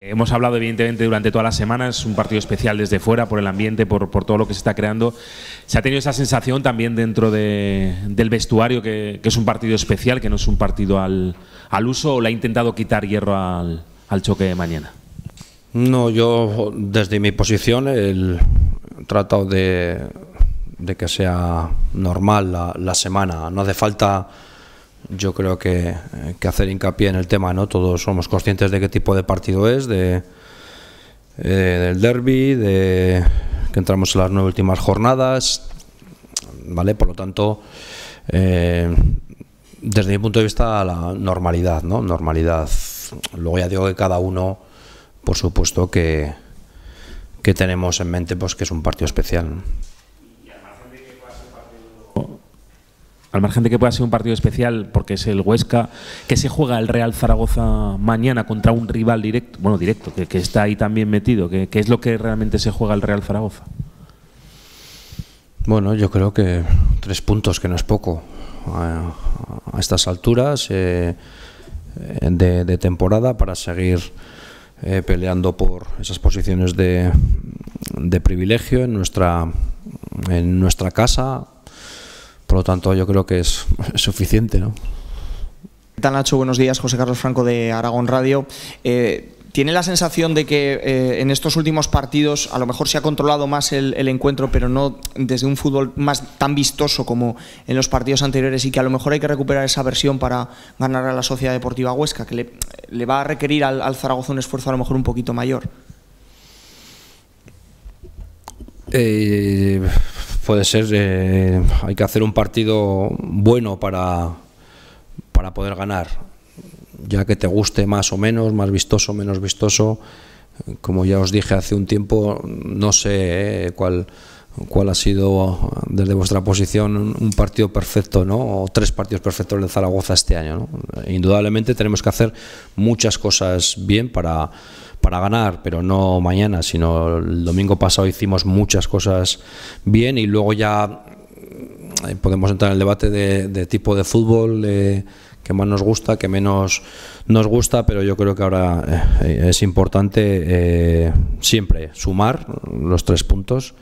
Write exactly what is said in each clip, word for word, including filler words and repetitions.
Hemos hablado evidentemente durante toda la semana, es un partido especial desde fuera, por el ambiente, por, por todo lo que se está creando. ¿Se ha tenido esa sensación también dentro de, del vestuario que, que es un partido especial, que no es un partido al, al uso, o le ha intentado quitar hierro al, al choque de mañana? No, yo desde mi posición he tratado de, de que sea normal la, la semana. No hace falta, yo creo que, que hacer hincapié en el tema, ¿no? Todos somos conscientes de qué tipo de partido es, de, eh, del derbi, de que entramos en las nueve últimas jornadas, ¿vale? Por lo tanto, eh, desde mi punto de vista, la normalidad, ¿no? Normalidad. Luego ya digo que cada uno, por supuesto, que, que tenemos en mente pues que es un partido especial, ¿no? Al margen de que pueda ser un partido especial, porque es el Huesca, que se juega el Real Zaragoza mañana contra un rival directo, bueno, directo, que, que está ahí también metido, que, que es lo que realmente se juega el Real Zaragoza. Bueno, yo creo que tres puntos, que no es poco a, a estas alturas eh, de, de temporada, para seguir eh, peleando por esas posiciones de, de privilegio en nuestra, en nuestra casa. Por lo tanto, yo creo que es, es suficiente, ¿no? ¿Qué tal, Nacho? Buenos días, José Carlos Franco de Aragón Radio. Eh, ¿Tiene la sensación de que eh, en estos últimos partidos a lo mejor se ha controlado más el, el encuentro, pero no desde un fútbol más tan vistoso como en los partidos anteriores, y que a lo mejor hay que recuperar esa versión para ganar a la Sociedad Deportiva Huesca, que le, le va a requerir al, al Zaragoza un esfuerzo a lo mejor un poquito mayor? Eh... Puede ser, eh, hay que hacer un partido bueno para, para poder ganar, ya que te guste más o menos, más vistoso, menos vistoso. Como ya os dije hace un tiempo, no sé eh, cuál, cuál ha sido desde vuestra posición un partido perfecto, ¿no? O tres partidos perfectos del Zaragoza este año, ¿no? Indudablemente tenemos que hacer muchas cosas bien para para ganar, pero no mañana, sino el domingo pasado hicimos muchas cosas bien, y luego ya podemos entrar en el debate de, de tipo de fútbol, eh, que más nos gusta, que menos nos gusta, pero yo creo que ahora eh, es importante eh, siempre sumar los tres puntos,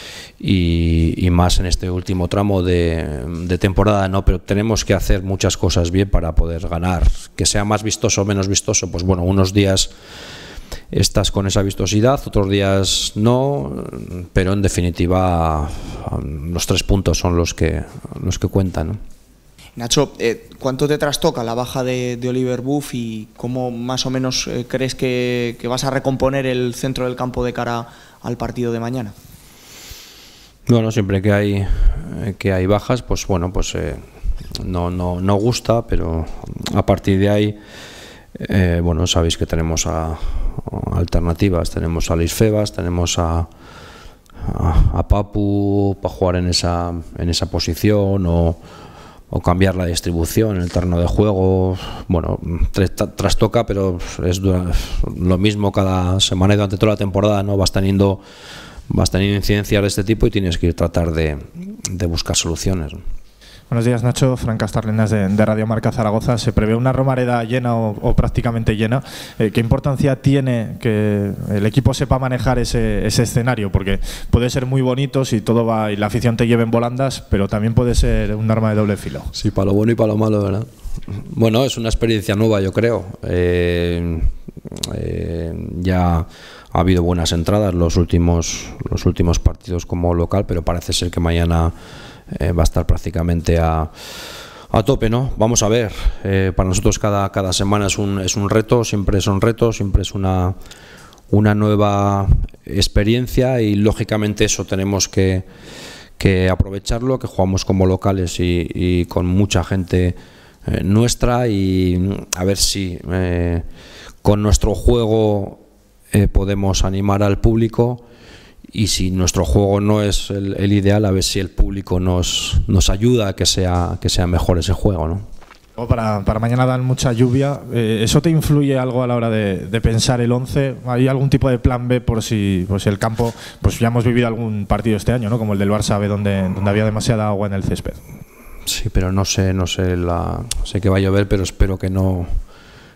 y, y más en este último tramo de, de temporada, ¿no? Pero tenemos que hacer muchas cosas bien para poder ganar. Que sea más vistoso o menos vistoso, pues bueno, unos días estás con esa vistosidad, otros días no, pero en definitiva los tres puntos son los que los que cuentan, ¿no? Nacho, eh, ¿cuánto te trastoca la baja de, de Oliver Buff, y cómo más o menos eh, crees que, que vas a recomponer el centro del campo de cara al partido de mañana? Bueno, siempre que hay que hay bajas, pues bueno, pues eh, no no no gusta, pero a partir de ahí, eh, bueno, sabéis que tenemos a alternativas, tenemos a Luis Febas, tenemos a, a, a Papu para jugar en esa en esa posición, o, o cambiar la distribución en el terreno de juego. Bueno, trastoca, pero es lo mismo cada semana y durante toda la temporada, ¿no? Vas teniendo, vas teniendo incidencias de este tipo y tienes que ir tratar de, de buscar soluciones, ¿no? Buenos días, Nacho. Fran Castarlenas de, de Radio Marca Zaragoza. Se prevé una Romareda llena o, o prácticamente llena. Eh, ¿Qué importancia tiene que el equipo sepa manejar ese, ese escenario? Porque puede ser muy bonito si todo va y la afición te lleva en volandas, pero también puede ser un arma de doble filo. Sí, para lo bueno y para lo malo, ¿verdad? Bueno, es una experiencia nueva, yo creo. Eh, eh, ya ha habido buenas entradas los últimos, los últimos partidos como local, pero parece ser que mañana Eh, va a estar prácticamente a, a tope, ¿no? Vamos a ver, eh, para nosotros cada, cada semana es un, es un reto, siempre son retos, siempre es una, una nueva experiencia, y lógicamente eso tenemos que, que aprovecharlo, que jugamos como locales y, y con mucha gente eh, nuestra, y a ver si eh, con nuestro juego eh, podemos animar al público. Y si nuestro juego no es el, el ideal, a ver si el público nos, nos ayuda a que sea, que sea mejor ese juego, ¿no? Para, para mañana dan mucha lluvia. Eh, ¿Eso te influye algo a la hora de, de pensar el once? ¿Hay algún tipo de plan B por si, por si el campo, pues ya hemos vivido algún partido este año, ¿no? Como el del Barça B, donde, donde había demasiada agua en el césped? Sí, pero no sé, no sé, la, sé que va a llover, pero espero que no,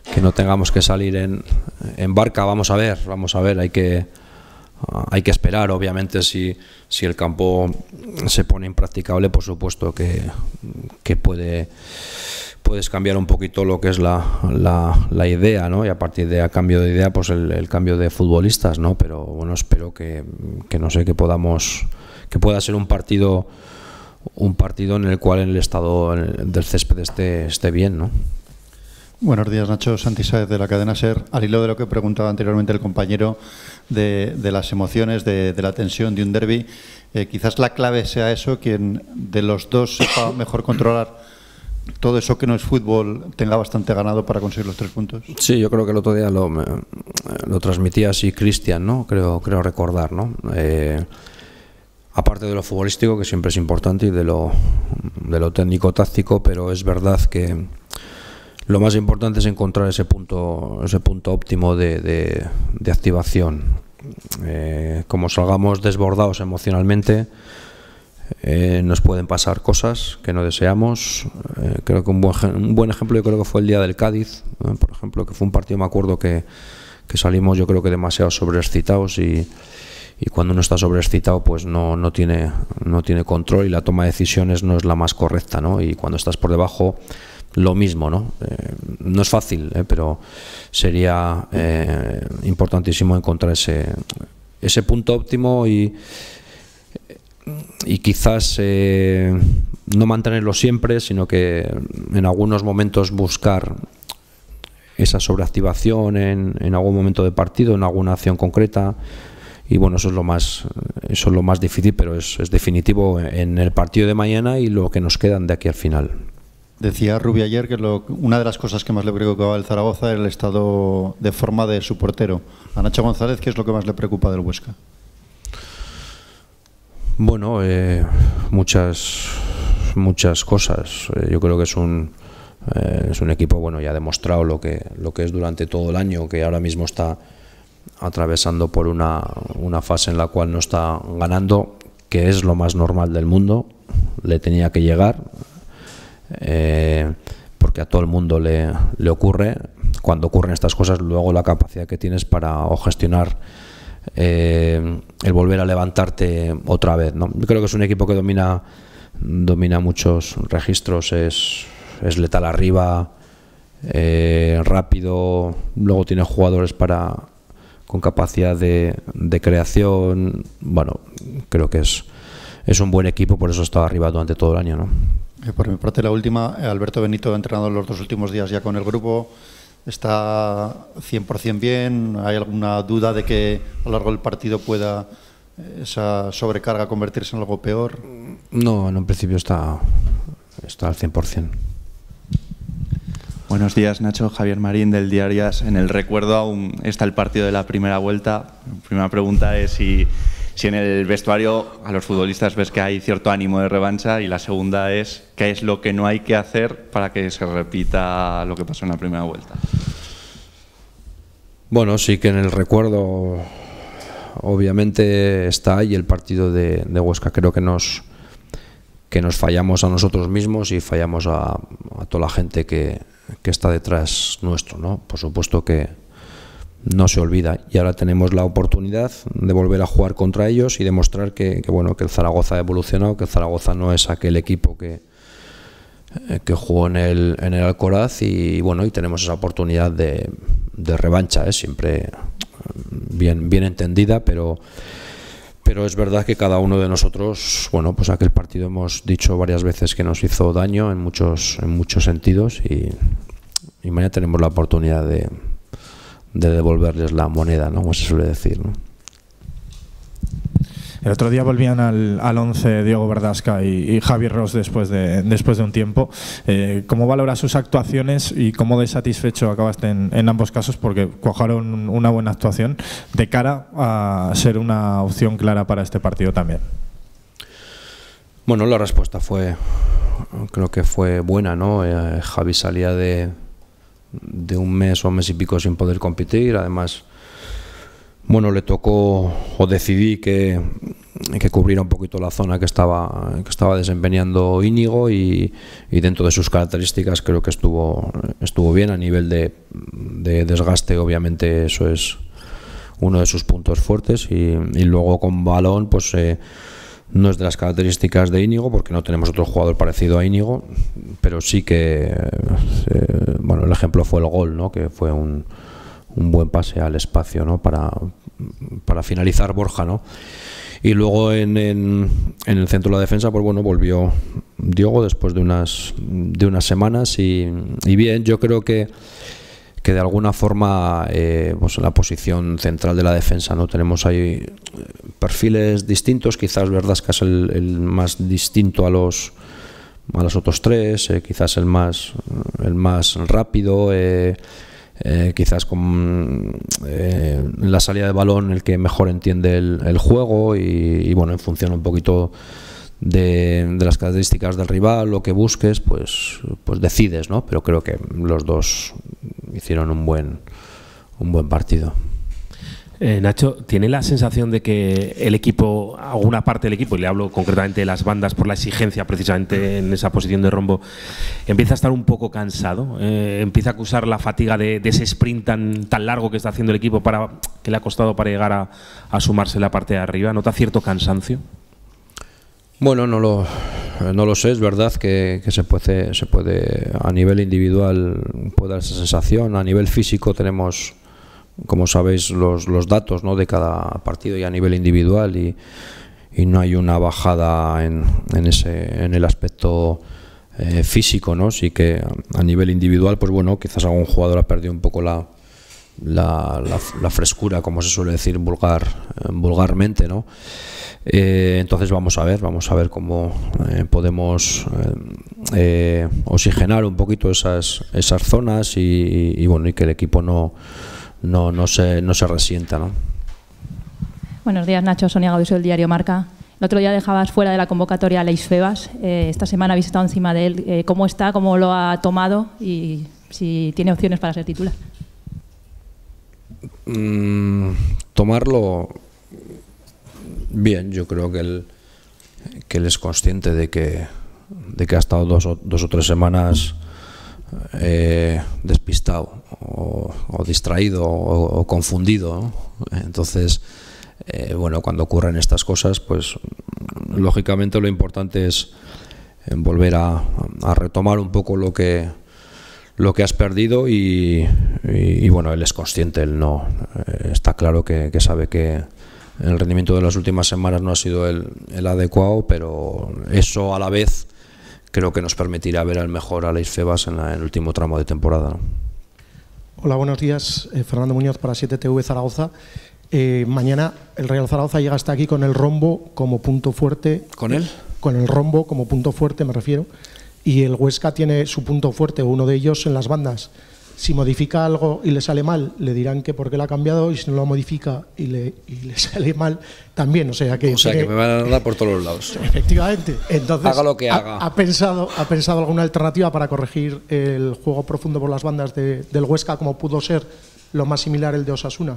que no tengamos que salir en, en barca. Vamos a ver, vamos a ver, hay que, hay que esperar. Obviamente, si, si el campo se pone impracticable, por supuesto que, que puede, puedes cambiar un poquito lo que es la, la, la idea, ¿no? Y a partir de a cambio de idea, pues el, el cambio de futbolistas, ¿no? Pero bueno, espero que, que no sé, que podamos, que pueda ser un partido, un partido en el cual el estado del césped esté, esté bien, ¿no? Buenos días, Nacho. Santi Sáez, de la cadena SER. Al hilo de lo que preguntaba anteriormente el compañero de, de las emociones, de, de la tensión de un derbi, eh, quizás la clave sea eso, quien de los dos sepa mejor controlar todo eso que no es fútbol, tenga bastante ganado para conseguir los tres puntos. Sí, yo creo que el otro día lo, lo transmitía así Cristian, ¿no? Creo, creo recordar, ¿no? Eh, aparte de lo futbolístico, que siempre es importante, y de lo, de lo técnico-táctico, pero es verdad que lo más importante es encontrar ese punto, ese punto óptimo de, de, de activación. Eh, como salgamos desbordados emocionalmente, eh, nos pueden pasar cosas que no deseamos. Eh, creo que un buen, un buen ejemplo yo creo que fue el día del Cádiz, ¿eh? Por ejemplo, que fue un partido, me acuerdo que, que salimos yo creo que demasiado sobreexcitados, y, y cuando uno está sobreexcitado pues no, no, tiene, no tiene control, y la toma de decisiones no es la más correcta, ¿no? Y cuando estás por debajo, lo mismo, ¿no? Eh, no es fácil, ¿eh? Pero sería eh, importantísimo encontrar ese, ese punto óptimo, y, y quizás eh, no mantenerlo siempre, sino que en algunos momentos buscar esa sobreactivación en, en algún momento de partido, en alguna acción concreta. Y bueno, eso es lo más, eso es lo más difícil, pero es, es definitivo en el partido de mañana y lo que nos quedan de aquí al final. Decía Rubi ayer que lo, una de las cosas que más le preocupaba al Zaragoza era el estado de forma de su portero. A Nacho González, ¿qué es lo que más le preocupa del Huesca? Bueno, eh, muchas muchas cosas. Eh, yo creo que es un eh, es un equipo, bueno, ya ha demostrado lo que lo que es durante todo el año, que ahora mismo está atravesando por una, una fase en la cual no está ganando, que es lo más normal del mundo. Le tenía que llegar. Eh, porque a todo el mundo le, le ocurre. Cuando ocurren estas cosas, luego la capacidad que tienes para o gestionar eh, el volver a levantarte otra vez, ¿no? Yo creo que es un equipo que domina domina muchos registros, es, es letal arriba, eh, rápido, luego tiene jugadores para con capacidad de, de creación. Bueno, creo que es, es un buen equipo, por eso ha estado arriba durante todo el año, ¿no? Por mi parte, la última. Alberto Benito ha entrenado los dos últimos días ya con el grupo. ¿Está cien por cien bien? ¿Hay alguna duda de que a lo largo del partido pueda esa sobrecarga convertirse en algo peor? No, en un principio está, está al cien por cien. Buenos días, Nacho. Javier Marín, del Diario As. En el recuerdo aún está el partido de la primera vuelta. La primera pregunta es si... Si en el vestuario a los futbolistas ves que hay cierto ánimo de revancha, y la segunda es qué es lo que no hay que hacer para que se repita lo que pasó en la primera vuelta. Bueno, sí que en el recuerdo obviamente está ahí el partido de, de Huesca. Creo que nos, que nos fallamos a nosotros mismos y fallamos a, a toda la gente que, que está detrás nuestro, ¿no? Por supuesto que no se olvida, y ahora tenemos la oportunidad de volver a jugar contra ellos y demostrar que, que bueno, que el Zaragoza ha evolucionado, que el Zaragoza no es aquel equipo que, que jugó en el, en el Alcoraz, y bueno, y tenemos esa oportunidad de, de revancha, ¿eh? Siempre bien, bien entendida, pero pero es verdad que cada uno de nosotros, bueno, pues aquel partido hemos dicho varias veces que nos hizo daño en muchos, en muchos sentidos, y, y mañana tenemos la oportunidad de de devolverles la moneda, ¿no? Como se suele decir, ¿no? El otro día volvían al, al once Diego Verdasca y, y Javi Ross después de, después de un tiempo. Eh, ¿Cómo valora sus actuaciones y cómo de satisfecho acabaste en, en ambos casos? Porque cuajaron una buena actuación de cara a ser una opción clara para este partido también. Bueno, la respuesta fue, creo que fue buena, ¿no? Eh, Javi salía de de un mes o un mes y pico sin poder competir. Además, bueno, le tocó, o decidí que, que cubriera un poquito la zona que estaba, que estaba desempeñando Íñigo y, y dentro de sus características creo que estuvo, estuvo bien. A nivel de, de desgaste, obviamente eso es uno de sus puntos fuertes y, y luego con balón pues eh, no es de las características de Íñigo porque no tenemos otro jugador parecido a Íñigo, pero sí que eh, bueno, el ejemplo fue el gol, ¿no? Que fue un, un buen pase al espacio, ¿no? para, para finalizar Borja, ¿no? Y luego en, en, en el centro de la defensa pues bueno, volvió Diogo después de unas, de unas semanas y, y bien, yo creo que que de alguna forma eh, pues en la posición central de la defensa no tenemos ahí perfiles distintos, quizás verdad que es el, el más distinto a los a los otros tres, eh, quizás el más el más rápido, eh, eh, quizás con eh, en la salida de balón el que mejor entiende el, el juego y, y bueno, en función un poquito De, de las características del rival, lo que busques, pues, pues decides, ¿no? Pero creo que los dos hicieron un buen, un buen partido. Eh, Nacho, ¿tiene la sensación de que el equipo, alguna parte del equipo, y le hablo concretamente de las bandas por la exigencia precisamente en esa posición de rombo, empieza a estar un poco cansado? Eh, ¿Empieza a acusar la fatiga de, de ese sprint tan, tan largo que está haciendo el equipo para que le ha costado para llegar a, a sumarse la parte de arriba? ¿Nota cierto cansancio? Bueno, no lo, no lo sé, es verdad que, que se puede, se puede a nivel individual puede dar esa sensación, a nivel físico tenemos, como sabéis, los, los datos, ¿no? De cada partido y a nivel individual y, y no hay una bajada en, en, ese, en el aspecto eh, físico, ¿no? Sí que a nivel individual, pues bueno, quizás algún jugador ha perdido un poco la, la, la, la frescura, como se suele decir vulgar, eh, vulgarmente, ¿no? Eh, entonces vamos a ver, vamos a ver cómo eh, podemos eh, eh, oxigenar un poquito esas, esas zonas y, y, y bueno, y que el equipo no, no, no, se, no se resienta, ¿no? Buenos días, Nacho. Sonia Gaudiso del diario Marca. El otro día dejabas fuera de la convocatoria a Leis Febas. Eh, esta semana habéis estado encima de él. Eh, ¿Cómo está? ¿Cómo lo ha tomado? Y si tiene opciones para ser titular. Mm, tomarlo bien, yo creo que él, que él es consciente de que, de que ha estado dos o, dos o tres semanas eh, despistado o, o distraído o, o confundido, ¿no? Entonces, eh, bueno, cuando ocurren estas cosas, pues lógicamente lo importante es volver a, a retomar un poco lo que lo que has perdido y, y, y bueno, él es consciente, él no eh, está claro que, que sabe que el rendimiento de las últimas semanas no ha sido el, el adecuado, pero eso a la vez creo que nos permitirá ver al mejor a Leis Febas en, la, en el último tramo de temporada, ¿no? Hola, buenos días. Eh, Fernando Muñoz para siete T V Zaragoza. Eh, mañana el Real Zaragoza llega hasta aquí con el rombo como punto fuerte. ¿Con él? Con el rombo como punto fuerte, me refiero. Y el Huesca tiene su punto fuerte, uno de ellos en las bandas. Si modifica algo y le sale mal, le dirán que por qué lo ha cambiado, y si no lo modifica y le, y le sale mal, también. O sea que, o sea, tiene, que me van a dar por todos los lados. Efectivamente. Entonces, haga lo que ha, haga. Ha pensado, ha pensado alguna alternativa para corregir el juego profundo por las bandas de, del Huesca, como pudo ser lo más similar el de Osasuna.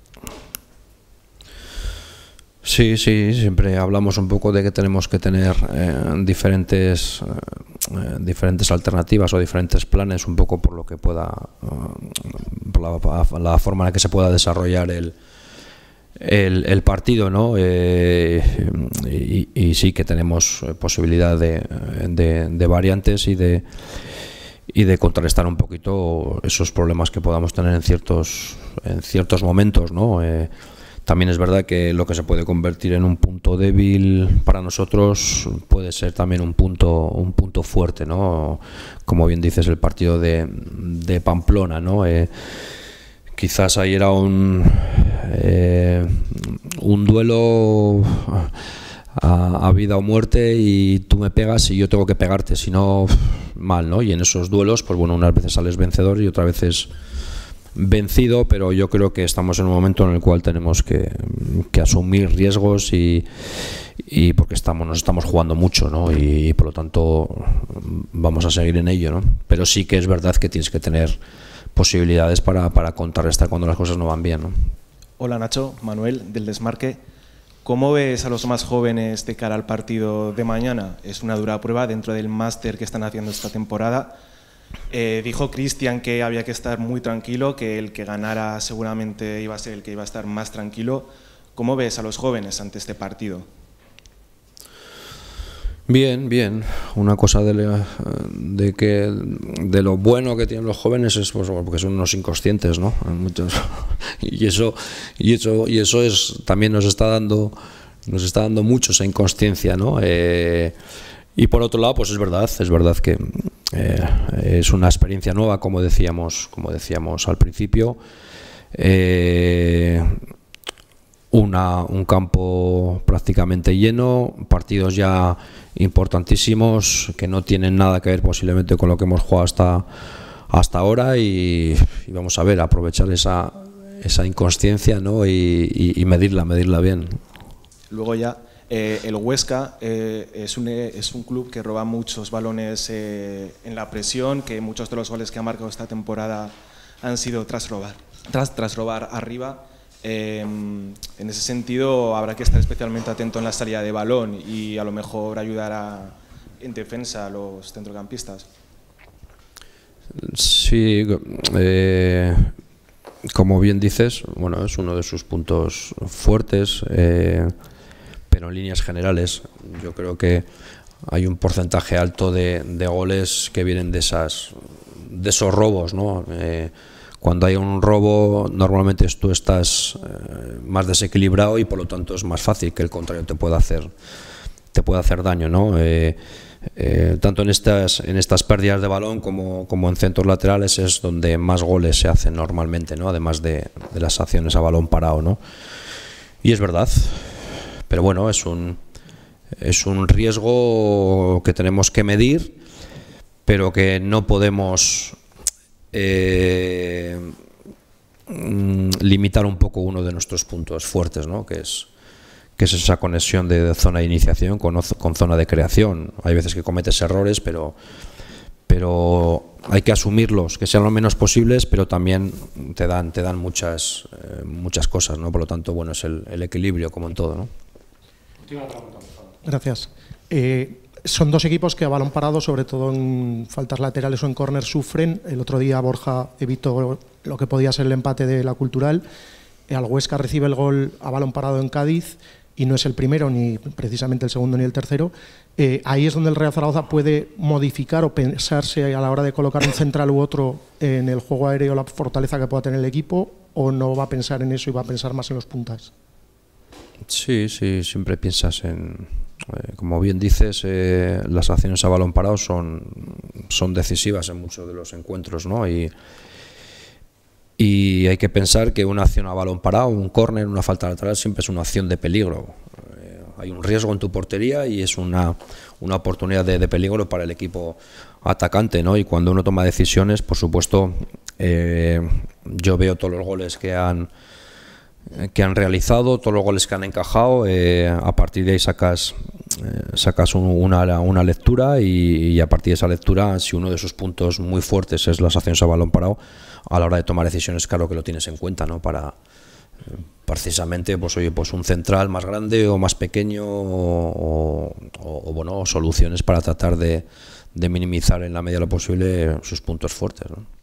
Sí, sí, siempre hablamos un poco de que tenemos que tener eh, diferentes eh, diferentes alternativas o diferentes planes, un poco por lo que pueda, uh, por la, la forma en la que se pueda desarrollar el el, el partido, ¿no? Eh, y, y sí que tenemos posibilidad de, de, de variantes y de y de contrarrestar un poquito esos problemas que podamos tener en ciertos en ciertos momentos, ¿no? Eh, También es verdad que lo que se puede convertir en un punto débil para nosotros puede ser también un punto un punto fuerte, ¿no? Como bien dices, el partido de, de Pamplona, ¿no? Eh, quizás ahí era un eh, un duelo a, a vida o muerte y tú me pegas y yo tengo que pegarte, si no, mal, ¿no? Y en esos duelos, pues bueno, unas veces sales vencedor y otras veces vencido, pero yo creo que estamos en un momento en el cual tenemos que, que asumir riesgos y, y porque estamos nos estamos jugando mucho, ¿no? Y, y por lo tanto vamos a seguir en ello, ¿no? Pero sí que es verdad que tienes que tener posibilidades para, para contrarrestar cuando las cosas no van bien, ¿no? Hola Nacho, Manuel del Desmarque. ¿Cómo ves a los más jóvenes de cara al partido de mañana? Es una dura prueba dentro del máster que están haciendo esta temporada. Eh, dijo Cristian que había que estar muy tranquilo, que el que ganara seguramente iba a ser el que iba a estar más tranquilo. ¿Cómo ves a los jóvenes ante este partido? Bien, bien. Una cosa de, de que de lo bueno que tienen los jóvenes es pues, porque son unos inconscientes, ¿no? Muchos, y eso y eso y eso es también nos está dando nos está dando mucho esa inconsciencia, ¿no? Eh, y por otro lado, pues es verdad, es verdad que eh, es una experiencia nueva, como decíamos, como decíamos al principio. Eh, Una, un campo prácticamente lleno, partidos ya importantísimos que no tienen nada que ver posiblemente con lo que hemos jugado hasta, hasta ahora y, y vamos a ver, aprovechar esa, esa inconsciencia, ¿no? y, y, y medirla, medirla bien. Luego ya, eh, el Huesca eh, es, un, es un club que roba muchos balones eh, en la presión, que muchos de los goles que ha marcado esta temporada han sido tras robar, tras, tras robar arriba. Eh, en ese sentido habrá que estar especialmente atento en la salida de balón y a lo mejor ayudar a, en defensa a los centrocampistas. Sí, eh, como bien dices, bueno, es uno de sus puntos fuertes, eh, pero en líneas generales yo creo que hay un porcentaje alto de, de goles que vienen de esas de esos robos, ¿no? Eh, Cuando hay un robo, normalmente tú estás eh, más desequilibrado y por lo tanto es más fácil que el contrario te pueda hacer, te pueda hacer daño, ¿no? Eh, eh, tanto en estas, en estas pérdidas de balón como, como en centros laterales es donde más goles se hacen normalmente, ¿no? Además de, de las acciones a balón parado, ¿no? Y es verdad, pero bueno, es un, es un riesgo que tenemos que medir, pero que no podemos Eh, limitar un poco uno de nuestros puntos fuertes, ¿no? que es que es esa conexión de, de zona de iniciación con, con zona de creación. Hay veces que cometes errores, pero pero hay que asumirlos, que sean lo menos posibles, pero también te dan te dan muchas eh, muchas cosas, ¿no? Por lo tanto, bueno, es el, el equilibrio como en todo, ¿no? Gracias. Eh, Son dos equipos que a balón parado, sobre todo en faltas laterales o en córner, sufren. El otro día Borja evitó lo que podía ser el empate de la Cultural. Al Huesca recibe el gol a balón parado en Cádiz y no es el primero, ni precisamente el segundo ni el tercero. Eh, ahí es donde el Real Zaragoza puede modificar o pensarse a la hora de colocar un central u otro en el juego aéreo, la fortaleza que pueda tener el equipo, o no va a pensar en eso y va a pensar más en los puntas. Sí, sí, siempre piensas en... Eh, como bien dices, eh, las acciones a balón parado son, son decisivas en muchos de los encuentros, ¿no? Y, y hay que pensar que una acción a balón parado, un córner, una falta lateral, siempre es una acción de peligro. Eh, hay un riesgo en tu portería y es una, una oportunidad de, de peligro para el equipo atacante, ¿no? Y cuando uno toma decisiones, por supuesto, eh, yo veo todos los goles que han que han realizado, todos los goles que han encajado, eh, a partir de ahí sacas eh, sacas un, una, una lectura y, y a partir de esa lectura, si uno de sus puntos muy fuertes es las acciones a balón parado, a la hora de tomar decisiones, claro que lo tienes en cuenta, ¿no? Para eh, precisamente, pues oye, pues un central más grande o más pequeño o, o, o bueno, soluciones para tratar de, de minimizar en la medida de lo posible sus puntos fuertes, ¿no?